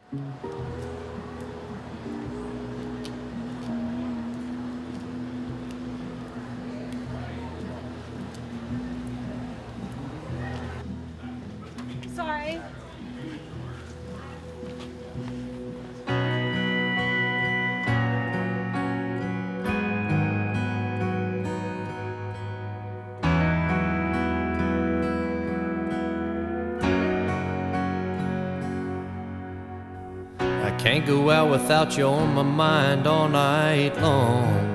Sorry. I can't go out without you on my mind all night long.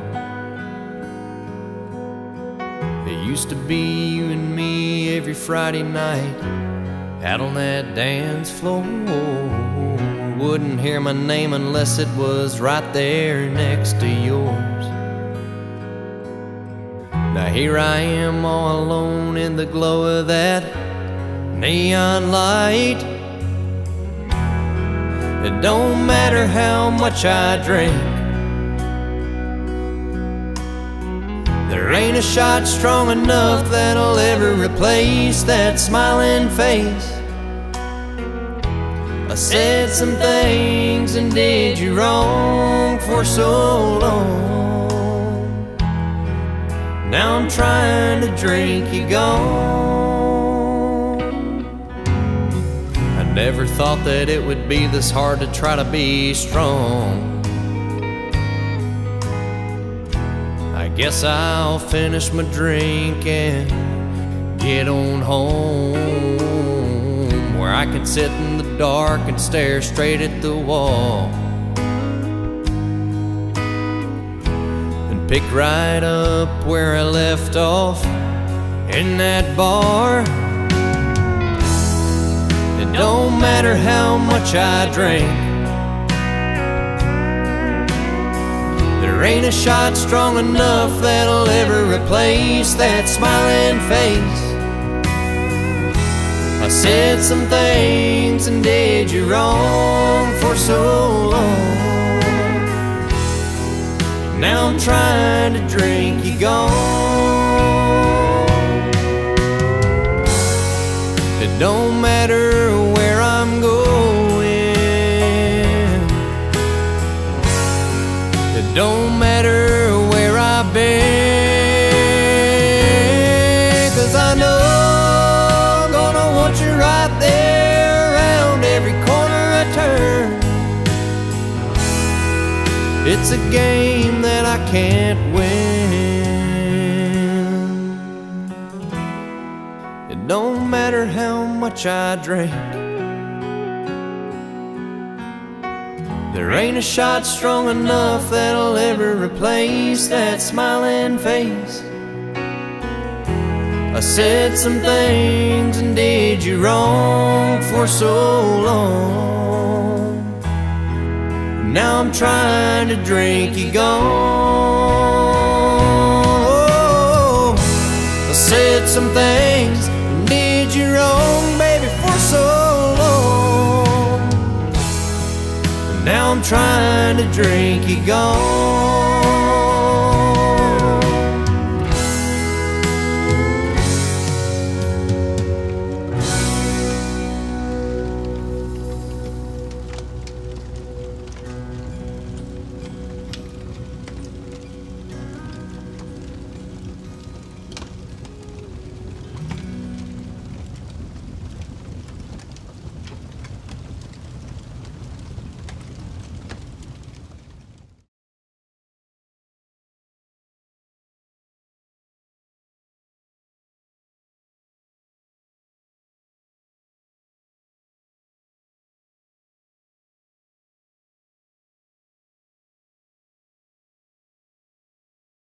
It used to be you and me every Friday night out on that dance floor. Wouldn't hear my name unless it was right there next to yours. Now here I am all alone in the glow of that neon light. It don't matter how much I drink, there ain't a shot strong enough that'll ever replace that smiling face. I said some things and did you wrong for so long. Now I'm trying to drink you gone. I never thought that it would be this hard to try to be strong. I guess I'll finish my drink and get on home, where I can sit in the dark and stare straight at the wall and pick right up where I left off in that bar. It don't matter how much I drink, there ain't a shot strong enough that'll ever replace that smiling face. I said some things and did you wrong for so long. Now I'm trying to drink you gone. It don't matter where I'm going, it don't matter where I've been, 'cause I know I'm gonna want you right there around every corner I turn. It's a game that I can't win. It don't matter how much I drink, there ain't a shot strong enough that'll ever replace that smiling face. I said some things and did you wrong for so long. Now I'm trying to drink you gone. Oh, I said some things and did you wrong, baby, for so long. Now I'm trying to drink you gone.